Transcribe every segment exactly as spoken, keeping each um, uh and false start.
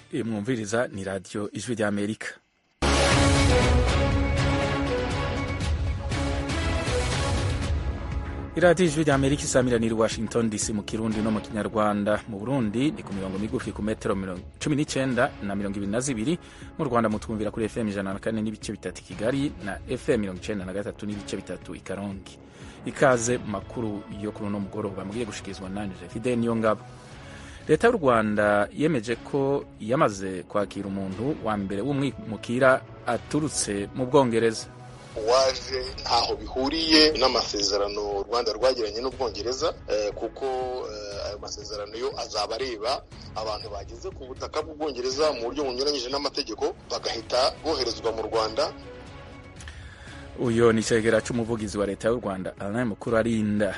mwumviriza ni radiyo ijwi ry'Amerika. iradiyo ijwi ry'Amerika isamiranira i Washington D C mu Kirundi no mu Kinyarwanda. Mu Burundi ni ku mirongo migufi ku metero cumi n'icenda na mirongo ibiri na zibiri. Mu Rwanda mutwumvira kuri F M ijana na kane n'ibice bitatu Kigali na F M mirongo icenda na gatatu n'ibice bitatu i Karongi. Ikaze makuru yo kuri uno mugoroba mugiye gushikizwa nanje Fidel Niyongabo. Leta y'u Rwanda yemeje ko yamaze kwakira umuntu wa mbere w'umwimukira aturutse mu Bwongereza. Waje ntaho bihuriye n'amasezerano u Rwanda rwagiranye n'Ubwongereza eh, kuko eh, ayo masezerano yo azaba areba abantu bageze ku butaka bw'Ubwongereza mu buryo bunyuranyije n'amategeko bagahita boherezwa mu Rwanda. Uyo ni cegera c'umuvugizi wa leta y'u Rwanda Alain Mukurarinda.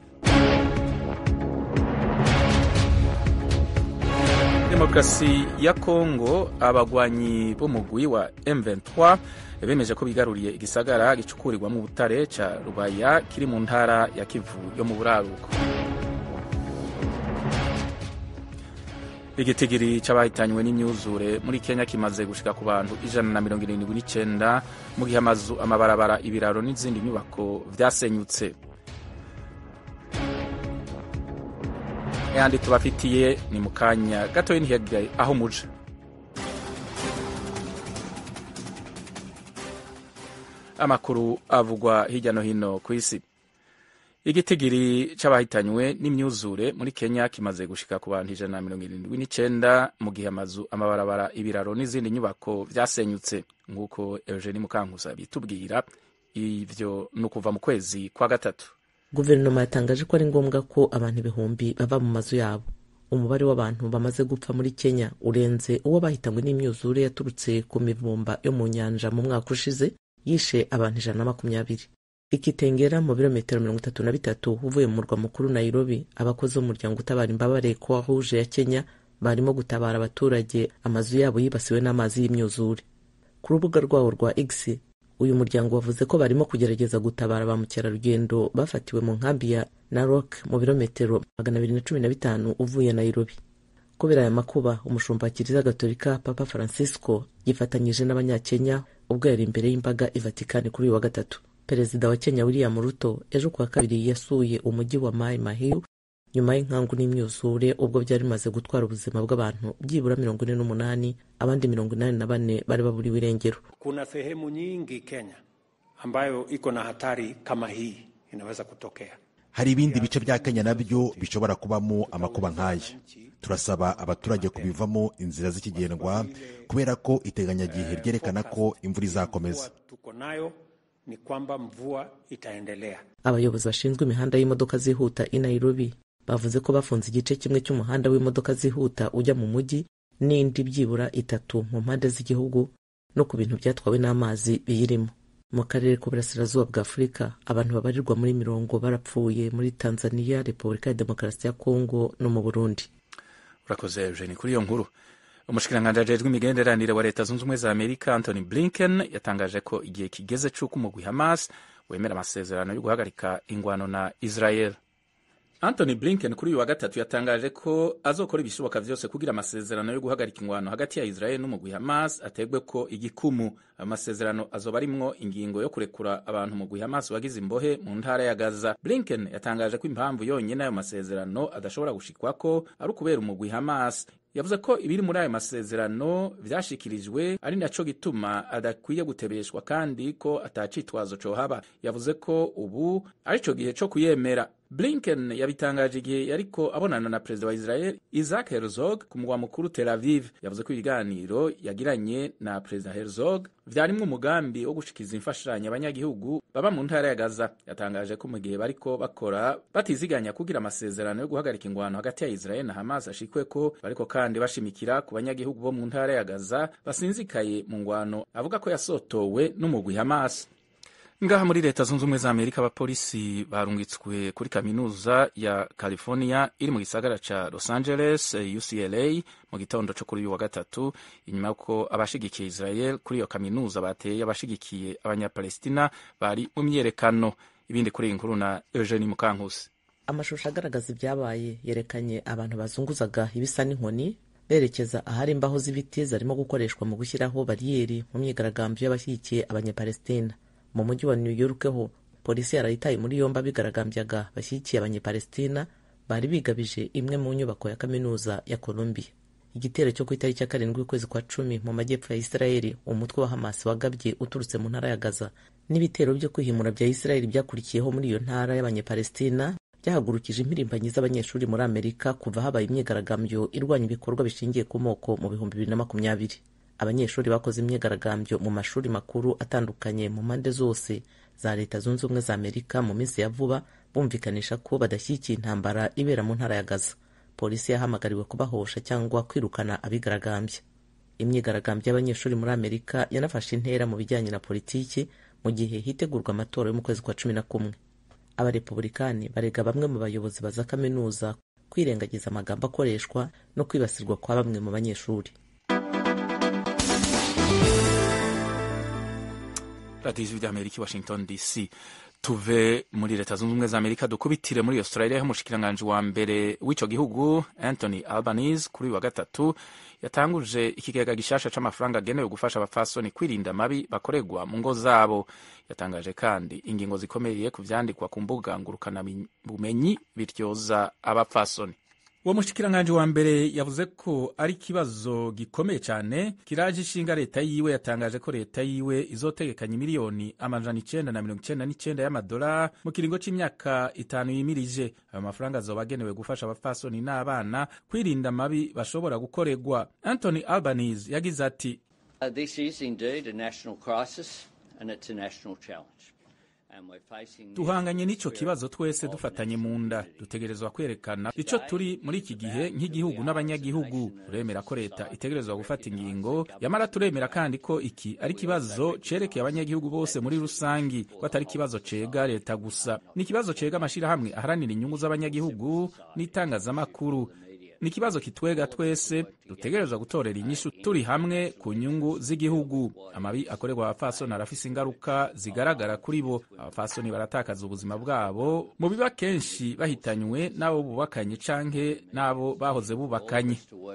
Demokrasi ya Kongo, abagwanyi b'umugwi wa M vingt-trois bemeje ko bigaruriye igisagara gicukurirwa mu butare ca Rubaya kiri mu ntara ya Kivu yo mu buraruko. Igitigiri c'abahitanywe n'imyuzure muri Kenya kimaze gushika ku bantu ijana na mirongo irindwi n'icenda mu gihe amazu, amabarabara, ibiraro n'izindi nyubako vyasenyutse. Yandi tubafitiye ni mukanya gatoyi ntihegeye aho muje. Amakuru avugwa hirya no hino ku isi. Igitigiri c'abahitanywe n'imyuzure muri Kenya kimaze gushika ku bantu ijana na mirongo irindwi n'icenda mu gihe amazu, amabarabara, ibiraro n'izindi nyubako vyasenyutse. Nk'uko Eugenie Mukankusa bitubwira, ivyo no kuva mu kwezi kwa gatatu. Guverinoma yatangaje ko ari ngombwa ko abantu ibihumbi bava mu mazu yabo. Umubare w'abantu bamaze gupfa muri Kenya urenze uwo bahitanywe n'imyuzure yaturutse ku mivumba yo mu nyanja mu mwaka ushize, yishe abantu ijana na makumyabiri. Ikitengera mu birometero mirongo itatu na bitatu uvuye mu murwa mukuru Nairobi, abakozi b'umuryango utabara imbabare Croix Rouge ya Kenya barimo gutabara abaturage amazu yabo yibasiwe n'amazi y'imyuzure. Ku rubuga rwawo rwa X, uyu muryango wavuze ko barimo kugerageza gutabara ba mukerarugendo bafatiwe mu nkambi ya Narok mu birometero magana abiri na cumi na bitanu uvuye Nairobi. Kubera aya makuba, umushumba wa Kiliziya Gatolika Papa Francisco yifatanyije n'abanyakenya ubwo yari imbere y'imbaga i Vatikani kuri uyu wa gatatu. Perezida wa Kenya William Ruto ejo kuwa kabiri yasuye umujyi wa Mai Mahiu nyuma y'inkangu n'imyuzure ubwo byari bimaze gutwara ubuzima bw'abantu byibura mirongo ine n'umunani, abandi mirongo inani na bane bari baburiwe irengero. Kuna sehemu nyingi Kenya ambayo iko na hatari kama hii inaweza kutokea. Hari ibindi bice bya Kenya nabyo bishobora kubamo amakuba nk'aya. Turasaba abaturage kubivamo inzira z'ikigendwa kubera ko iteganyagihe ryerekana ko imvura izakomeza. Tuko nayo ni kwamba mvua itaendelea. Abayobozi bashinzwe imihanda y'imodoka zihuta i Nairobi bavuze ko bafunze igice kimwe cy'umuhanda w'imodoka zihuta ujya mu mujyi n'indi byibura itatu mu mpande z'igihugu no ku bintu byatwawe n'amazi biyirimo. Mu karere k'uburasirazuba bwa Afurika, abantu babarirwa muri mirongo barapfuye muri Tanzania, Repubulika ya Demokarasi ya Kongo no mu Burundi. Urakoze Eugenie kuri iyo nkuru. Umushikiranganji ajejwe imigenderanire wa Leta Zunze Ubumwe za Amerika Anthony Blinken yatangaje ko igihe kigeze c'uko umugwi Hamas wemera amasezerano yo guhagarika ingwano na Israel. Anthony Blinken kuri uyu wa gatatu yatangaje ko azokora ibishoboka vyose kugira amasezerano yo guhagarika ingwano hagati ya Israel n'umugwi Hamas ategwe ko igikumu. Amasezerano azoba arimwo ingingo yo kurekura abantu umugwi Hamas wagize imbohe mu ntara ya Gaza. Blinken yatangaje ko impamvu yonyene ayo masezerano adashobora gushikwako ari ukubera umugwi Hamas. Yavuze ko ibiri muri ayo masezerano vyashikirijwe ari naco gituma adakwiye gutebeshwa kandi ko atacitwazo cohaba. Yavuze ko ubu arico gihe co kuyemera. Blinken yabitangaje igihe yariko abonana na perezida wa Israel Isaac Herzog ku mugwa mukuru Tel Aviv. Yavuze ko ibiganiro yagiranye na perezida Herzog vyarimwo umugambi wo gushikiza imfashanyo abanyagihugu baba mu ntara ya Gaza. Yatangaje ko mu gihe bariko bakora batiziganya kugira amasezerano yo guhagarika ingwano hagati ya Israel na Hamas ashikweko, bariko kandi bashimikira ku banyagihugu bo mu ntara ya Gaza basinzikaye mu ngwano avuga ko yasotowe n'umugwi Hamas. Ngaha muri Leta Zunze Ubumwe za Amerika, abapolisi barungitswe kuri kaminuza ya California iri mu gisagara ca Los Angeles U C L A mu gitondo co kuri uyu wa gatatu, inyuma ko abashigikiye Israel kuri iyo kaminuza bateye abashigikiye abanyapalestina bari mu myerekano. Ibindi kuri inkuru na Eugenie Mukankusi. Amashusho agaragaza ibyabaye yerekanye abantu bazunguzaga ibisa n'inkoni berekeza ahari imbaho z'ibiti zarimo gukoreshwa mu gushyiraho bariyeri mu myigaragambyo y'abashyigikiye abanyepalestina. Mu mujyi wa New York ho polisi yarayitaye muri yombi abigaragambyaga bashyigikiye abanyepalestina bari bigabije imwe mu nyubako ya kaminuza ya Columbia. Igitero cyo ku itariki ya karindwi y'ukwezi kwa cumi mu majyepfo ya Isirayeli, umutwe wa Hamas wagabye uturutse mu ntara ya Gaza, n'ibitero byo kwihimura bya Isirayeli byakurikiyeho muri iyo ntara y'abanyepalestina byahagurukije impirimbanyi z'abanyeshuri muri Amerika kuva habaye imyigaragambyo irwanya ibikorwa bishingiye ku moko mu bihumbi bibiri na makumyabiri. Abanyeshuri bakoze imyigaragambyo mu mashuri makuru atandukanye mu mpande zose za Leta Zunze Ubumwe za Amerika mu minsi ya vuba, bumvikanisha ko badashyigikiye intambara ibera mu ntara ya Gaza. Polisi yahamagariwe kubahosha cyangwa kwirukana abigaragambya. Imyigaragambyo y'abanyeshuri muri Amerika yanafashe intera mu bijyanye na politiki mu gihe hitegurwa amatora yo mu kwezi kwa cumi na kumwe. Abarepublikani barega bamwe mu bayobozi baza kaminuza kwirengagiza amagambo akoreshwa no kwibasirwa kwa bamwe mu banyeshuri. radiyo y'Amerika, Washington D C. Tuve muri Leta Zunze Ubumwe za Amerika dukubitire muri Australia, aho umushikiranganji wa mbere w'ico gihugu Anthony Albanese kuri wa gatatu yatanguje ikigega gishasha c'amafaranga agenewe gufasha abapfasoni kwirinda mabi bakorerwa mu ngo zabo. Yatangaje kandi ingingo zikomeye ku vyandikwa ku mbuga ngurukana bumenyi bityoza abapfasoni. Uwo mushikiranganji wa mbere yavuze ko ari kibazo gikomeye cyane kiraje ishinga leta yiwe. Yatangaje ko leta yiwe izotegekanya miliyoni amajana icenda na mirongo icenda n'icenda y'amadolari mu kiringo c'imyaka itanu yimirije. Ayo mafaranga azoba agenewe gufasha abapfasoni n'abana kwirinda mabi bashobora gukorerwa. Anthony Albanese yagize ati, uh, this is indeed a national crisis and it's a national challenge. Tuhanganye n'ico kibazo twese dufatanye mu nda. Dutegerezwa kwerekana ico turi muri iki gihe nk'igihugu n'abanyagihugu. Turemera ko leta itegerezwa gufata ingingo, yamara turemera kandi ko iki ari kibazo cerekeye abanyagihugu bose muri rusangi, ko atari kibazo cega leta gusa. Ni kibazo cega amashirahamwe aharanira inyungu z'abanyagihugu n'itangazamakuru. Ni kibazo kitwega twese, dutegerezwa gutorera inyishu turi hamwe ku nyungu z'igihugu. Amabi akorerwa abapfasoni arafise ingaruka zigaragara kuri bo. Abapfasoni baratakaza ubuzima bwabo mu biba kenshi bahitanywe n'abo bubakanye canke n'abo bahoze bubakanye.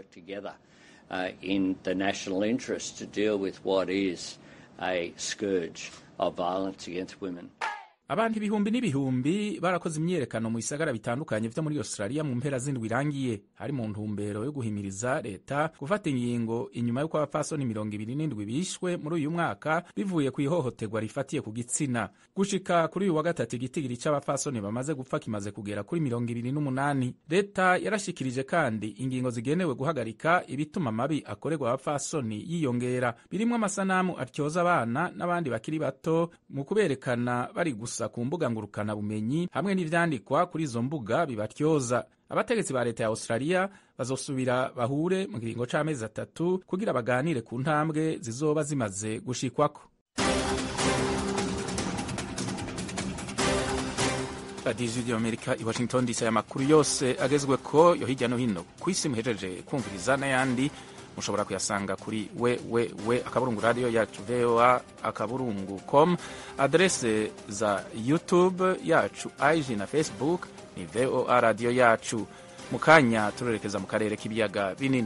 Abantu ibihumbi n'ibihumbi barakoze imyerekano mu bisagara bitandukanye vyo muri Australia mu mpera z'indwi irangiye, hari mu ntumbero yo guhimiriza leta gufata ingingo inyuma y'uko abapfasoni mirongo ibiri n'indwi bishwe muri uyu mwaka bivuye ku ihohoterwa rifatiye ku gitsina. Gushika kuri uyu wa gatatu igitigiri c'abapfasoni bamaze gupfa kimaze kugera kuri mirongo ibiri n'umunani. Leta yarashikirije kandi ingingo zigenewe guhagarika ibituma mabi akorerwa abapfasoni yiyongera, birimwo amasanamu atyoza abana n'abandi bakiri bato mu kuberekana bari gusa ku mbuga ngurukana bumenyi hamwe n'ivyandikwa kuri izo mbuga bibatyoza. Abategetsi ba leta ya Australia bazosubira bahure mu kiringo c'amezi atatu kugira baganire ku ntambwe zizoba zimaze gushikwako. radiyo y'Amerika i Washington D C. Amakuru yose agezwe ko yo hirya no hino ku isi muhejeje kumviriza n'ayandi mushobora kuyasanga kuri we we we akaburungu radio yacu voa akaburungu com. Adrese za YouTube yacu, I G na Facebook ni voa radio yacu. Mukanya turerekeza mu karere k'ibiyaga binini.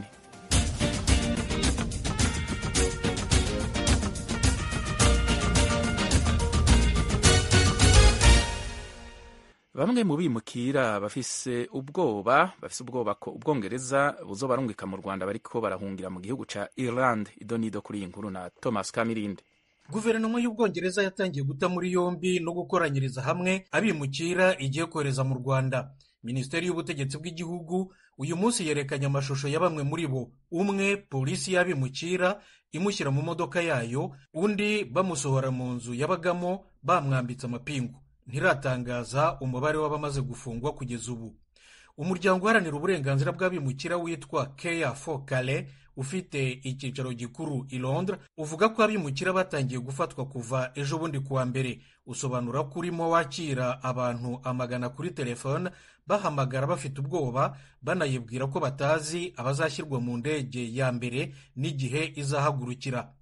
Bamwe mu bimukira bafise ubwoba bafise ubwoba ko Ubwongereza buzobarungika mu Rwanda bariko barahungira mu gihugu ca Ireland. Idonido kuri inkuru na Thomas Kamirinde. Guverinoma y'Ubwongereza yatangiye guta muri yombi no gukoranyiriza hamwe abimukira igiye kohereza mu Rwanda. Minisiteri y'Ubutegetsi bw'Igihugu uyu munsi yerekanye amashusho ya bamwe muri bo. Umwe polisi y'abimukira imushyira mu modoka yayo, undi bamusohora mu nzu yabagamo bamwambitse amapingu. Ntiratangaza umubare w'abamaze gufungwa kugeza ubu. Umuryango uharanira uburenganzira bw'abimukira witwa Care for Calais ufite icyicaro gikuru i Londres uvuga ko abimukira batangiye gufatwa kuva ejo bundi kuwa mbere. Usobanura ko urimo wakira abantu amagana kuri telefone bahamagara bafite ubwoba, banayibwira ko batazi abazashyirwa mu ndege ya mbere n'igihe izahagurukira.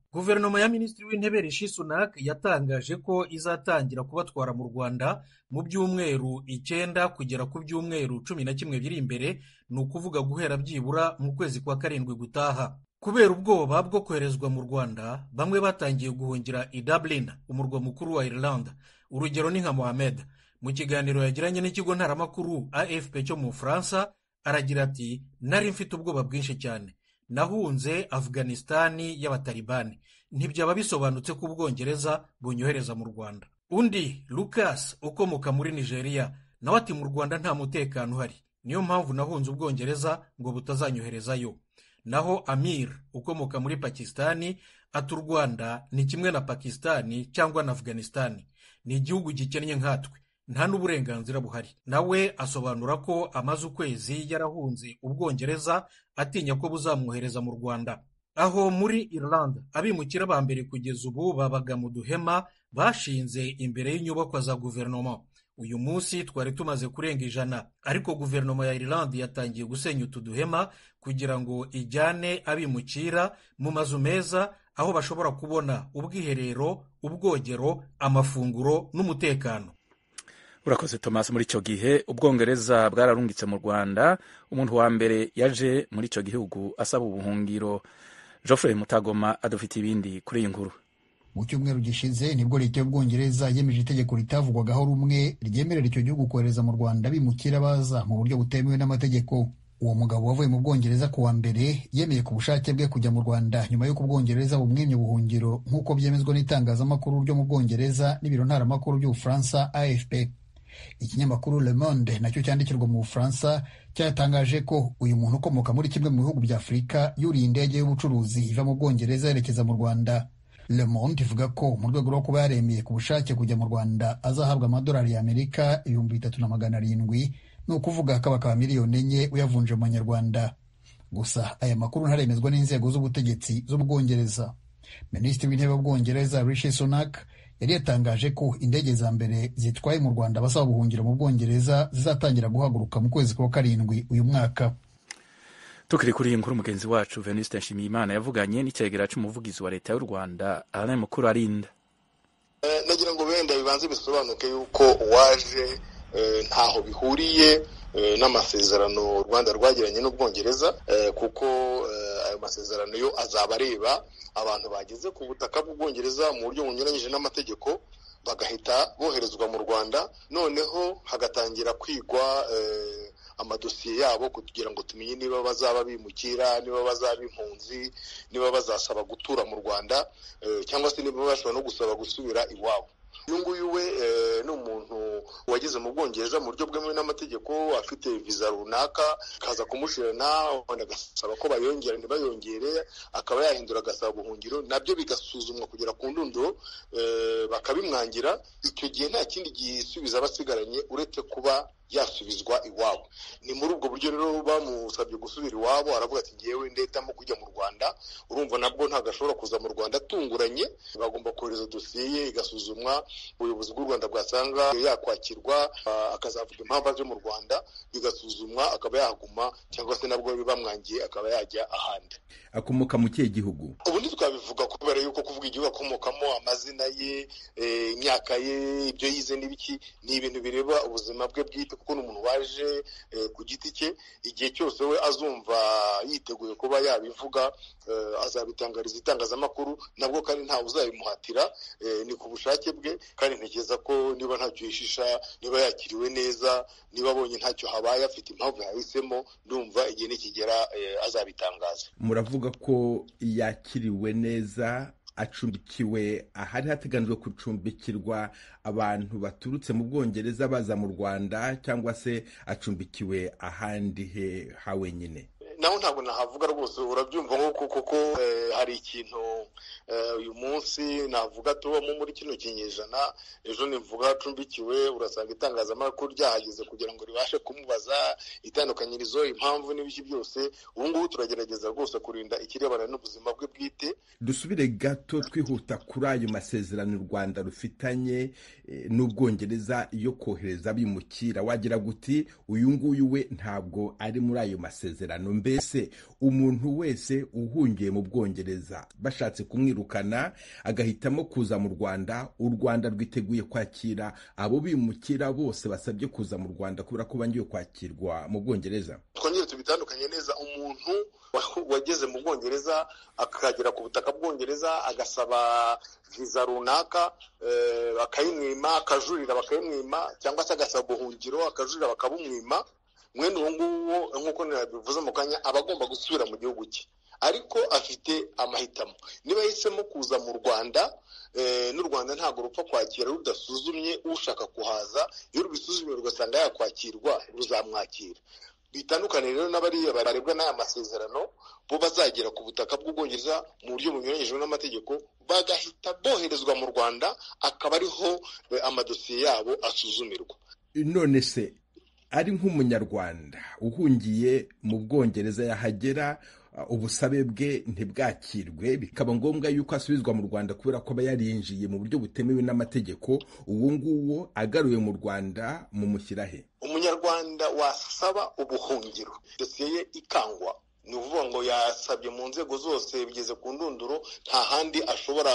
Guverinoma ya Minisitiri w'Intebe Rishi Sunak yatangaje ko izatangira kubatwara mu Rwanda mu byumweru icyenda kugera ku byumweru cumi na kimwe biri imbere, ni ukuvuga guhera byibura mu kwezi kwa karindwi gutaha. Kubera ubwoba bwo koherezwa mu Rwanda, bamwe batangiye guhungira i Dublin, umurwa mukuru wa Ireland. Urugero ni nka Mohamed. Mu kiganiro yagiranye n'ikigo ntaramakuru A F P cyo mu Bufaransa, aragira ati nari mfite ubwoba bwinshi cyane, nahunze Afghanistani y'abatalibani, ntibyaba bisobanutse ko Ubwongereza bunyohereza mu Rwanda. Undi Lucas ukomoka muri Nigeria nawe ati mu Rwanda nta mutekano uhari, niyo mpamvu nahunze Ubwongereza ngo butazanyoherezayo. Naho Amir ukomoka muri Pakistani ati u Rwanda ni kimwe na Pakistani cyangwa na Afghanistani, ni igihugu gikennye nkatwe, nta n'uburenganzira buhari. Nawe asobanura ko amaze ukwezi yarahunze Ubwongereza atinya ko buzamwohereza mu Rwanda. Aho muri Ireland, abimukira ba mbere kugeza ubu babaga mu duhema bashinze imbere y'inyubakwa za guverinoma. Uyu munsi twari tumaze kurenga ijana, ariko guverinoma ya Ireland yatangiye gusenya utu duhema kugira ngo ijyane abimukira mu mazu meza, aho bashobora kubona ubwiherero, ubwogero, amafunguro n'umutekano. Urakoze Thomas. Muri icyo gihe Ubwongereza bwararungitse mu Rwanda umuntu wa mbere yaje muri icyo gihugu asaba ubuhungiro. Geoffrey Mutagoma adufite ibindi kuri iyi nkuru. Mu cyumweru gishize nibwo leta y'Ubwongereza yemeje itegeko ritavugwagaho rumwe ryemerera icyo gihugu kohereza mu Rwanda bimukira baza mu buryo butemewe n'amategeko. Uwo mugabo wavuye mu Bwongereza ku wa mbere yemeye ku bushake bwe kujya mu Rwanda nyuma y'uko Ubwongereza bumwimye ubuhungiro, nk'uko byemezwa n'itangazamakuru ryo mu Bwongereza n'ibiro ntaramakuru by'Ubufaransa A F P. Ikinyamakuru Le Monde nacyo cyandikirwa mu Bufaransa cyatangaje ko uyu muntu ukomoka muri kimwe mu bihugu bya Afurika yuriye indege y'ubucuruzi iva mu Bwongereza yerekeza mu Rwanda. Le Monde ivuga ko mu rwego rwo kuba yaremeye ku bushake kujya mu Rwanda azahabwa amadolari y'Amerika ibihumbi bitatu na magana arindwi, ni ukuvuga ko bakaba miliyoni enye uyavunje mu manyarwanda. Gusa aya makuru ntaremezwa n'inzego z'ubutegetsi z'Ubwongereza. Minisitiri w'Intebe w'Ubwongereza Rishi Sunak yari yatangaje ko indege za mbere zitwaye mu Rwanda basaba ubuhungiro mu Bwongereza zizatangira guhaguruka mu kwezi kwa karindwi uyu mwaka. Tukiri kuri iyi nkuru, mugenzi wacu Venuste Nshimiyimana yavuganye n'icyegera cy'umuvugizi wa leta y'u Rwanda Alain Mukurarinda. Nagira ngo wenda bibanze bisobanuke yuko uwaje ntaho bihuriye n'amasezerano u Rwanda rwagiranye n'Ubwongereza, kuko ayo masezerano yo azaba areba abantu bageze ku butaka bw'Ubwongereza mu buryo bunyuranyije n'amategeko bagahita boherezwa mu Rwanda, noneho hagatangira kwigwa amadosiye yabo kugira ngo tumenye niba bazaba bimukira, niba bazaba impunzi, niba bazasaba gutura mu Rwanda, cyangwa se niba bashobora no gusaba gusubira iwabo. Uyu nguyu we ni umuntu wageze mu Bwongereza mu buryo bwemewe n'amategeko, afite viza runaka, kaza kumushirana agasaba ko bayongera ntibayongere, akaba yahindura agasaba ubuhungiro, nabyo bigasuzumwa kugera ku ndunduro bakabimwangira. Icyo gihe nta kindi gisubiza abasigaranye uretse kuba yasubizwa iwabo. Ni muri ubwo buryo rero bamusabye gusubira iwabo, aravuga ati ngewe ndetamo kujya mu Rwanda. Urumva nabwo ntabwo ashobora kuza mu Rwanda atunguranye, bagomba kohereza dosiye ye igasuzumwa, ubuyobozi bw'u Rwanda bwasanga yakwakirwa akazavuga impamvu aje mu Rwanda, bigasuzumwa akaba yahaguma, cyangwa se nabwo bamwangiye akaba yajya ahandi. Akomoka mu kihe gihugu? Ubundi twabivuga kubera yuko kuvuga igihugu akomokamo, amazina ye, imyaka ye, ibyo yize n'ibiki, ni ibintu bireba ubuzima bwe bwite, kuko ni umuntu waje ku giti cye. Igihe cyose we azumva yiteguye kuba yabivuga azabitangariza itangazamakuru, nabwo kandi ntawe uzabimuhatira, ni ku bushake bwe. Kandi ntekereza ko niba ntacyo yishisha, niba yakiriwe neza, niba abonye ntacyo habaye, afite impamvu yahisemo, ndumva igihe nikigera azabitangaza. Muravuga ko yakiriwe neza, acumbikiwe ahari hateganijwe gucumbikirwa abantu baturutse mu Bwongereza baza mu Rwanda, cyangwa se acumbikiwe ahandi he ha wenyine? Naho ntabwo nahavuga rwose, urabyumva nk'uko kuko hari ikintu uyu munsi navuga tubamo muri kino kinyejana, ejo nivuga acumbikiwe urasanga itangazamakuru ryahageze kugira ngo ribashe kumubaza itandukanyirizo, impamvu n'ibiki byose. Ubu ngubu turagerageza rwose kurinda ikirebana n'ubuzima bwe bwite. Dusubire gato twihuta kuri ayo masezerano u Rwanda rufitanye n'Ubwongereza yo kohereza abimukira. Wagira guti uyu nguyu we ntabwo ari muri ayo masezerano. Mbe ese umuntu wese uhungiye mu Bwongereza bashatse kumwirukana agahitamo kuza mu Rwanda, u Rwanda rwiteguye kwakira abo bimukira bose basabye kuza mu Rwanda kubera ko bangiye kwakirwa mu Bwongereza? Twongere tubitandukanye neza. Umuntu wageze mu Bwongereza akagera ku butaka bw'Ubwongereza agasaba viza runaka bakayimwima, akajurira bakayimwima, cyangwa se agasaba ubuhungiro akajurira bakabumwima, mwene uwo nguwo nk'uko nabivuze mu kanya aba agomba gusubira mu gihugu cye, ariko afite amahitamo. Niba yahisemo kuza mu Rwanda, n'u Rwanda ntabwo rupfa kwakira rudasuzumye ushaka kuhaza. Iyo rubisuzumye rugasanga yakwakirwa ruzamwakira. Bitandukanye rero n'abariya barebwa n'aya masezerano, bo bazagera ku butaka bw'Ubwongereza mu buryo bunyuranyije n'amategeko, bagahita boherezwa mu Rwanda, akaba ariho amadosiye yabo asuzumirwa. None se ari nk'umunyarwanda uhungiye mu Bwongereza yahagera, ubusabe bwe ntibwakirwe, bikaba ngombwa yuko asubizwa mu Rwanda kubera ko aba yarinjiye mu buryo butemewe n'amategeko, uwo nguwo agaruye mu Rwanda mumushyirahe? Umunyarwanda wasaba ubuhungiro, dosiye ye ikangwa, ni ukuvuga ngo yasabye mu nzego zose bigeze ku ndunduro, nta handi ashobora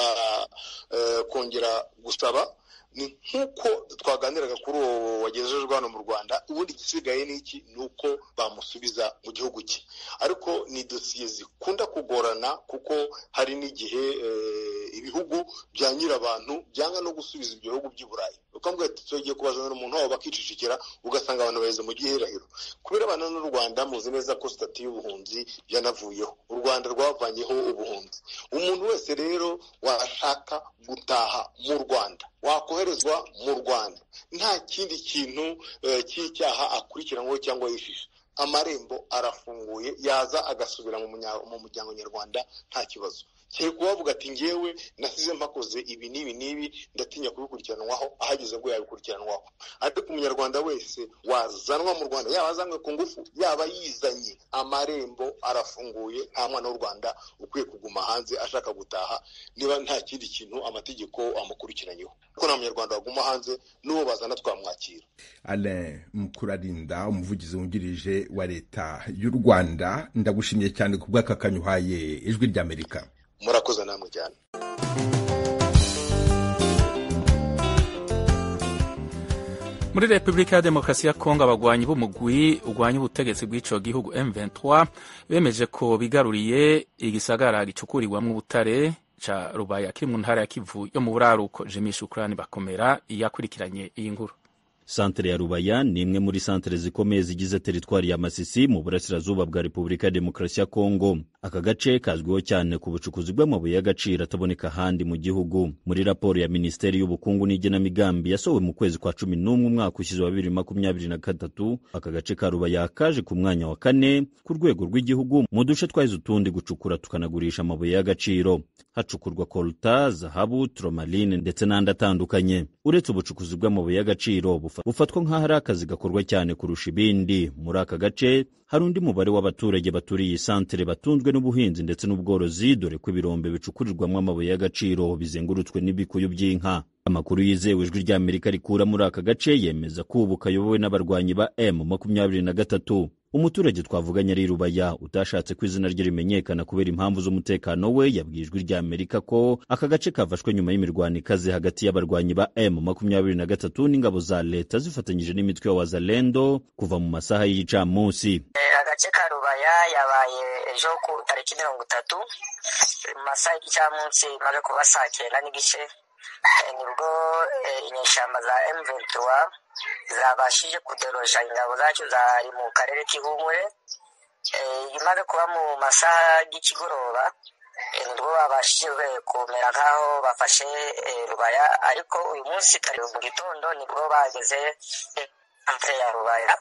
uh, kongera gusaba. Ni nk'uko twaganiraga kuri uwo wagejejwe hano mu Rwanda, ubundi igisigaye ni iki? Ni uko bamusubiza mu gihugu cye. Ariko ni dosiye zikunda kugorana, kuko hari n'igihe e, ibihugu bya nyirabantu byanga no gusubiza ibyo bihugu by'i Burayi. Ukamubwira ati tugiye kubazanira umuntu wabo bakicicikira, ugasanga abantu baheze mu gihirahiro. Kubera abana n'u Rwanda muzi neza ko stati y'ubuhunzi yanavuyeho, u Rwanda rwavanyeho ubuhunzi. Umuntu wese rero washaka gutaha mu Rwanda wakoherezwa mu Rwanda, nta kindi kintu uh, cy'icyaha akurikiranyweho cyangwa yishisha. Amarembo arafunguye, yaza agasubira mu muryango nyarwanda nta kibazo. Cyari kubavuga ati ngewe nasize mpakoze ibi n'ibi n'ibi, ndatinya kubikurikiranwaho, ahageze ngo yabikurikiranwaho. Ariko umunyarwanda wese wazanwa mu Rwanda, yaba azanwe ku ngufu, yaba yizanye, amarembo arafunguye. Nta mwana w'u Rwanda ukwiye kuguma hanze ashaka gutaha niba nta kindi kintu amategeko amukurikiranyeho. Kuko nta munyarwanda waguma hanze, n'uwo bazana twamwakira. Alain Mukurarinda, umuvugizi wungirije wa leta y'u Rwanda, ndagushimiye cyane ku bw'aka kanyuhaye Ijwi ry'Amerika. Murakoze namwe cyane. Muri Repubulika ya Demokarasi ya Kongo, abagwanyi b'umugwi ugwanya ubutegetsi bw'ico gihugu M vingt-trois bemeje ko bigaruriye igisagara gicukurirwamwo ubutare ca Rubaya kiri mu ntara ya Kivu yo mu buraruko. Jimmy Shukrani Bakomera yakurikiranye iyi nkuru. Santere ya Rubaya ni imwe muri santere zikomeye zigize teritwari ya Masisi mu burasirazuba bwa Repubulika ya Demokarasi ya Kongo. Aka gace kazwiho cyane ku bucukuzi bw'amabuye y'agaciro ataboneka handi mu gihugu. Muri raporo ya Minisiteri y'Ubukungu n'Igenamigambi yasohowe mu kwezi kwa cumi n'umwe umwaka ushize wa bibiri makumyabiri na gatatu, aka gace ka Rubaya kaje ku mwanya wa kane ku rwego rw'igihugu mu duce twahize utundi gucukura tukanagurisha amabuye y'agaciro. Hacukurwa kolta, zahabu, tromaline ndetse n'andi atandukanye. Uretse ubucukuzi bw'amabuye y'agaciro bufatwa nk'aho ari akazi gakorwa cyane kurusha ibindi muri aka gace, hari undi mubare w'abaturage baturiye iyi santere batunzwe n'ubuhinzi ndetse n'ubworozi, dore ko ibirombe bicukurirwamo amabuye y'agaciro bizengurutswe n'ibikuyu by'inka. Amakuru yizewe Ijwi ry'Amerika rikura muri aka gace yemeza ko ubu kayobowe n'abarwanyi ba M makumyabiri na gatatu. Umuturage twavuganye ari Rubaya utashatse ko izina rye rimenyekana kubera impamvu z'umutekano we, yabwiye Ijwi ry'Amerika ko aka gace kafashwe nyuma y'imirwano ikaze hagati y'abarwanyi ba M makumyabiri na gatatu n'ingabo za leta zifatanyije n'imitwe ya Wazalendo kuva mu masaha y'igicamunsi. Agace ka Rubaya yabaye ejo ku tariki mirongo itatu mu masaha y'igicamunsi maze kuba saa cyenda n'igice, nibwo inyeshyamba za M vingt-trois zabashije kuderosha ingabo zacu zari mu karere k'Ihumure. Imaze kuba mu masaha y'ikigoroba nibwo babashije kumera nk'aho bafashe Rubaya, ariko uyu munsi kare mu gitondo nibwo bageze santere ya Rubaya,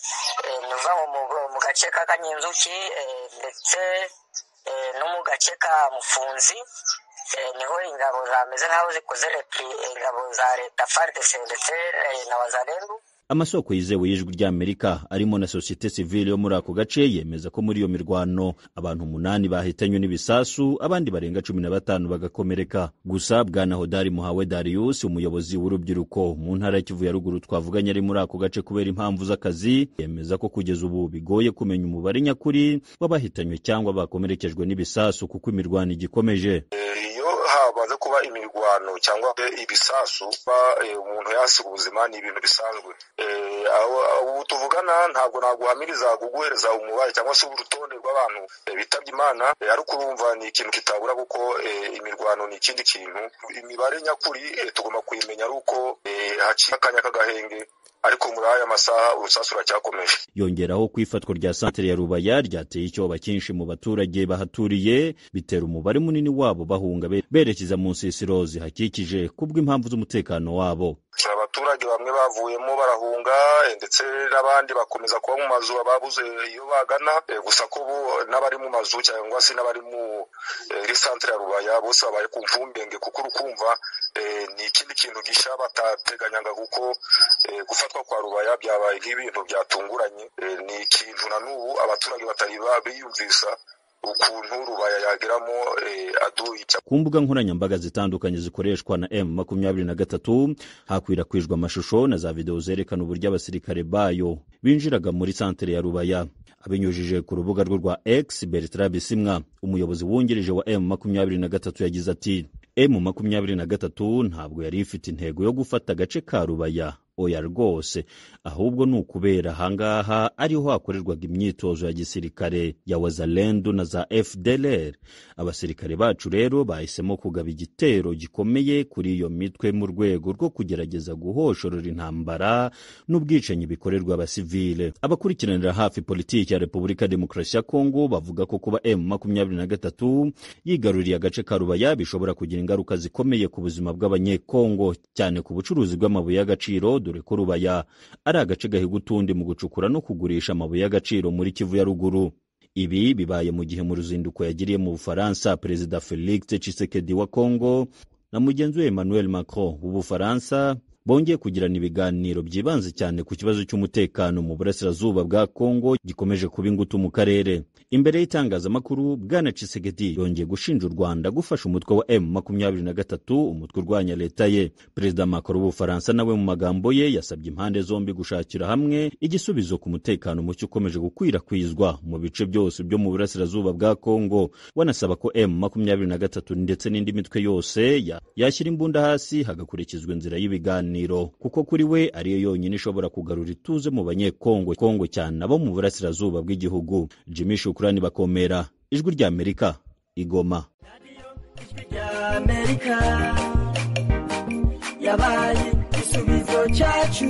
nuva mu gace ka Kanyinzuki ndetse no mu gace ka Mufunzi. Niho ingabo zameze nk'aho zikoze repli ingabo za leta F A R D C ndetse na Wazalendo. Amasoko yizewe y'ijwi ry'Amerika arimo na societe civile yo muri ako gace yemeza ko muri iyo mirwano abantu umunani bahitanywe n'ibisasu, abandi barenga cumi na batanu bagakomereka. Gusa Bwana Hodari Muhawe Darius, umuyobozi w'urubyiruko mu ntara ya Kivu ya ruguru twavuganye ari muri ako gace kubera impamvu z'akazi, yemeza ko kugeza ubu bigoye kumenya umubare nyakuri w'abahitanywe cyangwa bakomerekejwe n'ibisasu kuko imirwano igikomeje. Habaze kuba imirwano cyangwa ibisasu umuntu yasiga ubuzima ni ibintu bisanzwe. Ubu tuvugana ntabwo naguhamiriza kuguhereza umubare cyangwa se urutonde rw'abantu bitabye Imana, ariko urumva ni ikintu kitabura kuko imirwano ni ikindi kintu. Imibare nyakuri tugomba kuyimenya ari uko haciye akanya k'agahenge, ariko muri aya masaha urusasu ruracyakomeje. Yongeraho ku ifatwa rya santere ya Rubaya ryateye icyoba cyinshi mu baturage bahaturiye, bitera umubare munini wabo bahunga berekeza mu nsisiro zihakikije kubw'impamvu z'umutekano wabo. Abaturage bamwe bavuyemo barahunga ndetse n'abandi bakomeza kuba mu mazu ababuze iyo bagana, gusa ko n'abari mu mazu cyangwa se n'abari mu santere ya Rubaya bose babaye ku mvumbenge, kuko urukumva ni ikindi kintu gisha batateganyaga, kuko gufatwa kwa Rubaya byabaye nk'ibintu byatunguranye. Ni ikintu na n'ubu abaturage batari biyumvisa ukuntu Rubaya yageramo aduyi. Ku mbuga nkoranyambaga zitandukanye zikoreshwa na M makumyabiri na gatatu hakwirakwijwe amashusho na za video zerekana uburyo abasirikare bayo binjiraga muri santere ya Rubaya. Abinyujije ku rubuga rwo rwa X, Bertrand Bisimwa, umuyobozi wungirije wa M makumyabiri na gatatu, yagize ati: M makumyabiri na gatatu ntabwo yari ifite intego yo gufata agace ka Rubaya, oya rwose, ahubwo ni ukubera ahangaha ariho hakorerwaga imyitozo ya gisirikare ya Wazalendo na za F D L R. Abasirikare bacu rero bahisemo kugaba igitero gikomeye kuri iyo mitwe mu rwego rwo kugerageza guhoshorera intambara n'ubwicanyi bikorerwa abasivile. Abakurikiranira hafi politiki ya Repubulika Demokarasi ya Kongo bavuga ko kuba M makumyabiri na gatatu yigaruriye agace ka Rubaya bishobora kugira ingaruka zikomeye ku buzima bw'abanyekongo, cyane ku bucuruzi bw'amabuye y'agaciro, dore ko Rubaya ari agace gahiga utundi mu gucukura no kugurisha amabuye y'agaciro muri Kivu ya ruguru. Ibi bibaye mu gihe mu ruzinduko yagiriye mu Bufaransa Perezida Felix Tshisekedi wa Kongo na mugenzi we Emmanuel Macron w'Ubufaransa bongeye kugirana ibiganiro byibanze cyane ku kibazo cy'umutekano mu burasirazuba bwa Kongo gikomeje kuba ingutu mu karere. Imbere y'itangazamakuru, Bwana Tshisekedi yongeye gushinja u Rwanda gufasha umutwe wa M makumyabiri na gatatu, umutwe urwanya leta ye. Perezida Macron w'Ubufaransa nawe mu magambo ye yasabye impande zombi gushakira hamwe igisubizo ku mutekano mucyo ukomeje gukwirakwizwa mu bice byose byo mu burasirazuba bwa Kongo, wanasaba ko M makumyabiri na gatatu ndetse n'indi mitwe yose ya yashyira imbunda hasi hagakurikizwa inzira y'ibiganiro, kuko kuri we ariyo yonyine ishobora kugarura ituze mu banyekongo Kongo cyane abo mu burasirazuba bw'igihugu. Jimmy Shukrani Bakomera, Ijwi ry'Amerika, Igoma. Yabaye isubizo cyacu,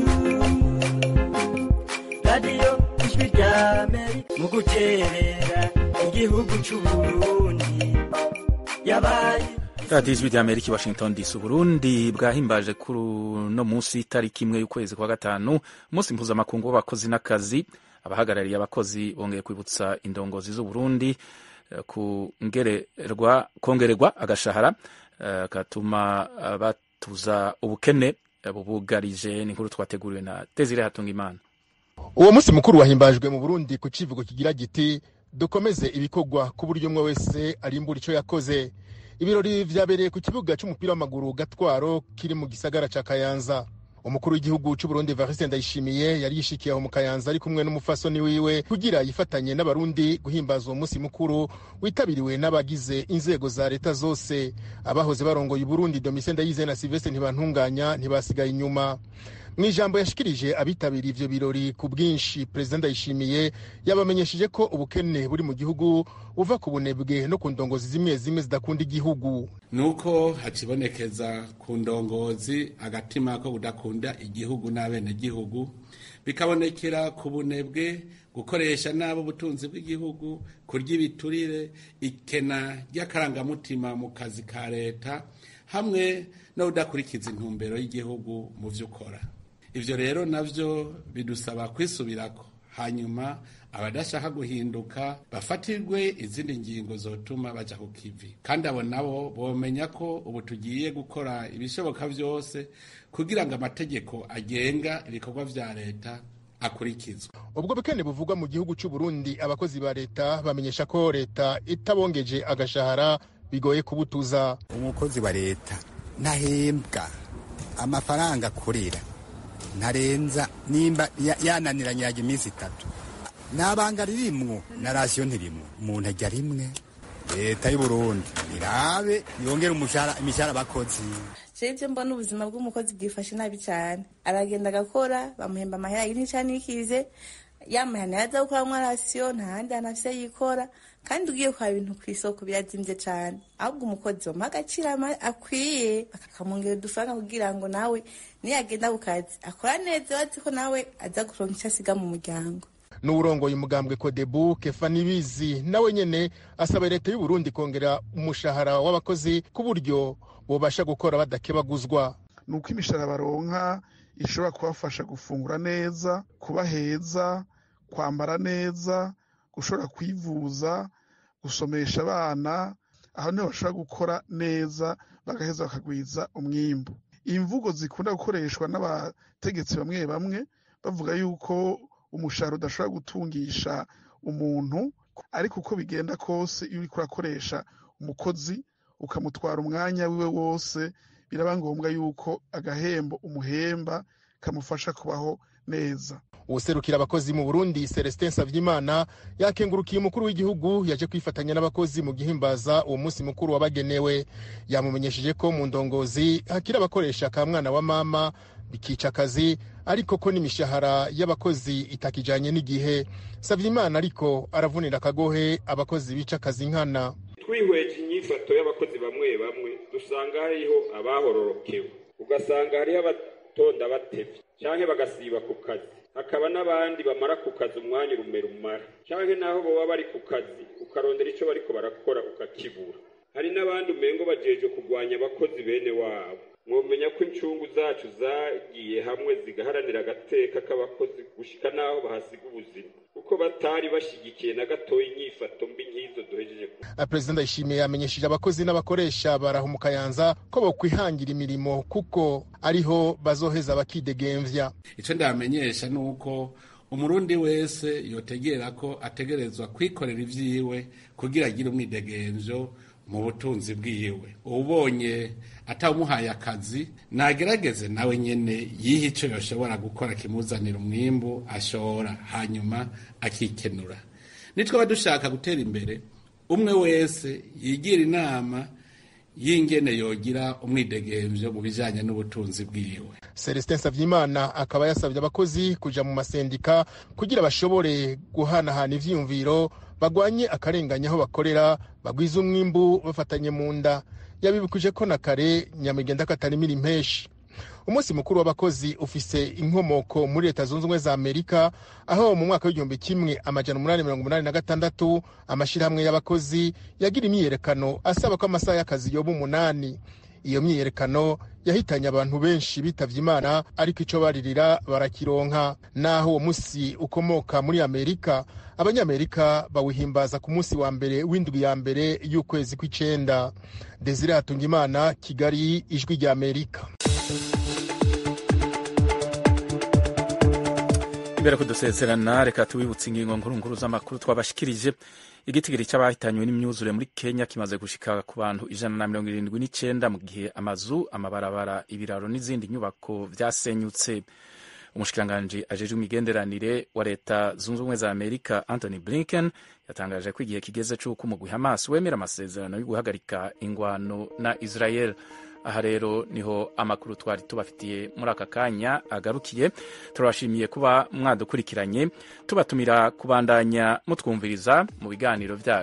radio Ijwi ry'Amerika mu guterera igihugu cy'u Burundi. Yabaye Radio Ijwi ry'Amerika, Washington D C. Burundi bwahimbaje kuri no munsi tariki imwe y'ukwezi kwa gatanu, umunsi mpuzamakungu w'abakozi n'akazi. Abahagarariye abakozi bongeye kwibutsa indongozi z'u Burundi kongererwa kongererwa agashahara katuma batuza ubukene bubugarije. Ni nkuru twateguriwe na Tezire Hatungimana. Uwo munsi mukuru wahimbajwe mu Burundi ku civugo kigira giti dukomeze ibikorwa ku buryo umwe wese arimbura ico yakoze. Ibirori vyabereye ku kibuga cy'umupira w'amaguru Gatwaro kiri mu gisagara ca Kayanza. Umukuru w'igihugu cy'u Burundi Evariste Ndayishimiye yari yishikiye aho mu Kayanza ari kumwe n'umufasoni wiwe kugira yifatanye n'abarundi guhimbaza uwo munsi mukuru witabiriwe n'abagize inzego za leta zose. Abahoze barongoye Burundi Domitien Ndayize na Sylvestre Ntibantunganya ntibasigaye inyuma. Mwijambo yashikirije abitabiriye ivyo birori ku bwinshi, President Ndayishimiye yabamenyesheje ko ubukene buri mu gihugu uva ku bunebwe no ku ndongozi zimwe zimwe zidakunda igihugu. Nuko hakibonekeza ku ndongozi agatima ko kudakunda igihugu n'abene gihugu, bikabonekera ku bunebwe gukoresha nabo ubutunzi bw'igihugu, kurya ibiturire, ikena ry'akarangamutima mu kazi ka leta, hamwe no udakurikiza intumbero y'igihugu mu vy'ukora. Ivyo rero navyo bidusaba kwisubirako hanyuma abadashaka guhinduka bafatirwe izindi ngingo zotuma baja ku kivi, kandi abo nabo bomenya ko ubu tugiye gukora ibishoboka vyose kugira ngo amategeko agenga ibikorwa vya leta akurikizwa. Ubwo bukene buvugwa mu gihugu cy'u Burundi, abakozi ba leta bamenyesha ko leta itabongeje agashahara bigoye kubutuza. Umukozi wa leta ntahembwa amafaranga akorera ntarenza nimba yananiranye yaje iminsi itatu, nabanga ririmwo na rasiyo ntirimwo, umuntu ajya rimwe. Leta y'u Burundi irabe yongera umushahara imishahara abakozi. Jeje mbona ubuzima bw'umukozi bwifashe nabi cyane, aragenda agakora bamuhemba amahera y'inticanikize, yamahana yaza gukora mu rasiyo nta handi anafise yikora, kandi ugiye kwa bintu ku isoko birazimvye cyane. Ahubwo umukozi wo magacira akwiye bakamongera udufaranga kugira ngo nawe niyagenda ku kazi akora neza, bazi ko nawe aza kuronka icyo asiga mu muryango. N'urongoye umugambwe Codebu Kefa Nibizi nawe nyene asaba leta y'u Burundi kongera umushahara w'abakozi ku buryo bobasha gukora badakebaguzwa. Nuko imishahara baronka ishobora kubafasha gufungura neza, kuba heza, kwambara neza, gushobora kwivuza, gusomesha abana, aho niho bashobora gukora neza bagaheza bakagwiza umwimbu. Imvugo zikunda gukoreshwa n'abategetsi bamwe bamwe bavuga yuko umushahara udashobora gutungisha umuntu, ariko uko bigenda kose iyo uriko urakoresha umukozi ukamutwara umwanya wiwe wose, biraba ngombwa yuko agahembo umuhemba kamufasha kubaho neza. Userukira abakozi mu Burundi Celestin Nsavyimana yakengurukiye umukuru w'igihugu yaje kwifatanya n'abakozi mu gihimbaza uwo munsi mukuru wabagenewe. Yamumenyesheje ko mu ndongozi hakira abakoresha ka mwana wa mama bikica akazi, ariko ko n'imishahara y'abakozi itakijanye n'igihe. Nsavyimana ariko aravunira akagohe abakozi bica akazi nkana. Twihweje inyifato y'abakozi bamwe bamwe dusanga hariho abahororokewe, ugasanga hariho abatonda batevye canke bagasiba ku kazi, hakaba n'abandi bamara ku kazi umwanya urumera umara, canke naho boba bari ku kazi ukarondera ico bariko barakora ukakibura. Hari n'abandi umengo bajeje kugwanya abakozi bene wabo. Mwomenya ko incungu zacu zagiye hamwe zigaharanira agateka k'abakozi gushika naho bahasiga ubuzima, kuko batari bashigikiye na gatoya inyifato mbi nk'izo duhejeje. Perezida Ndayishimiye yamenyesheje abakozi n'abakoresha baraho mu Kayanza ko bokwihangira imirimo kuko ariho bazoheza bakidegemvya. Ico ndamenyesha nuko umurundi wese yotegera ko ategerezwa kwikorera ivyiwe kugira agire umwidegemvyo mu butunzi bwiwe. Ubonye atamuhaye akazi nagerageze nawe nyene yiha ico yoshobora gukora kimuzanira umwimbu ashora, hanyuma akikenura. Nitwe badushaka gutera imbere, umwe wese yigira inama yingene yogira umwidegemvyo mu bijanye n'ubutunzi bwiwe. Celestin Nsavyimana akaba yasabye abakozi kuja mu masendika kugira bashobore guhanahana ivyiyumviro, bagwanye akarenganya aho bakorera, bagwiza umwimbu bafatanye mu nda. Yabibukije ko na kare nyamigenda katarimira impeshi. Umunsi mukuru w'abakozi ufise inkomoko muri Leta Zunze Ubumwe za Amerika, aho mu mwaka w'igihumbi kimwe amajana umunani mirongo umunani na gatandatu amashirahamwe y'abakozi yagira imyiyerekano asaba ko amasaha y'akazi yoba umunani. Iyo myiyerekano yahitanye abantu benshi bitavye Imana, ariko ico baririra barakironka. Naho uwo musi ukomoka muri Amerika, abanyamerika bawihimbaza ku munsi wa mbere w'indwi ya mbere y'ukwezi kw'icenda. Desire Hatungimana, Kigali, Ijwi rya Amerika. Imbere kudusezerana reka tubibutse ingingo nkuru nkuru z'amakuru twabashikirije. Igitigiri cy'abahitanywe n'imyuzure muri Kenya kimaze gushika ku bantu ijana na mirongo irindwi n'icenda, mu gihe amazu, amabarabara, ibiraro n'izindi nyubako vyasenyutse. Umushikiranganji ajejwe imigenderanire wa Leta Zunze Ubumwe za Amerika Anthony Blinken yatangaje ko igihe kigeze c'uko umugwi Hamas wemera amasezerano yo guhagarika ingwano na Israel. Aha rero niho amakuru twari tubafitiye muri aka kanya agarukiye. Turabashimiye kuba mwadukurikiranye, tubatumira kubandanya mutwumviriza mu biganiro vyacu.